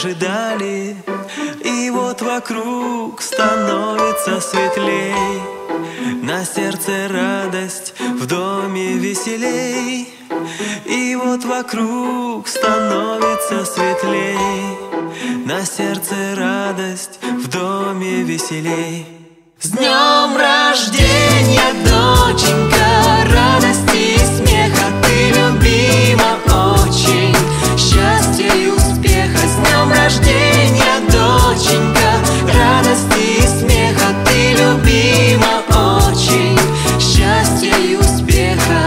ожидали. И вот вокруг становится светлей, на сердце радость, в доме веселей. И вот вокруг становится светлей, на сердце радость, в доме веселей. С днем рождения, доченька, радости и смеха, ты любима очень, счастья и успеха. С днем рождения, доченька, радости и смеха, ты любима очень, счастья и успеха.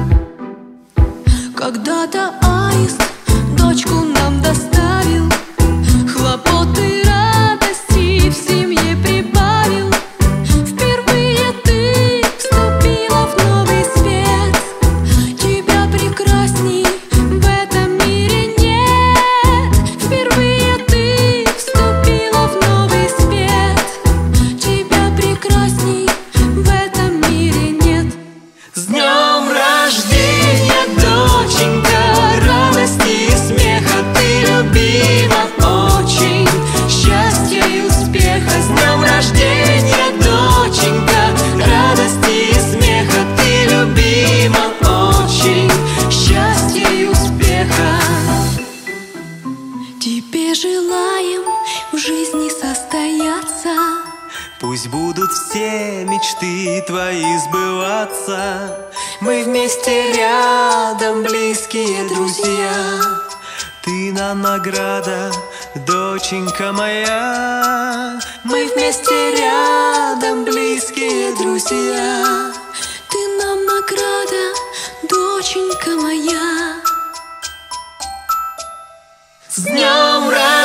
Когда-то аист дочку нам доставил, хлопоты, радости в семье прибавил. Впервые ты вступила в новый свет, тебя прекрасней в этом мире нет. Впервые ты вступила в новый свет, тебя прекрасней в этом мире нет. С днем рождения, доченька, радости и смеха, ты любима очень, счастья и успеха. С днем рождения, доченька, радости и смеха, ты любима очень, счастья и успеха. Тебе желаем в жизни состояться, Пусть будут все мечты твои сбываться. Мы вместе рядом, близкие друзья. Ты нам награда, доченька моя. Мы вместе рядом, близкие друзья. ты нам награда, доченька моя. С днем рождения!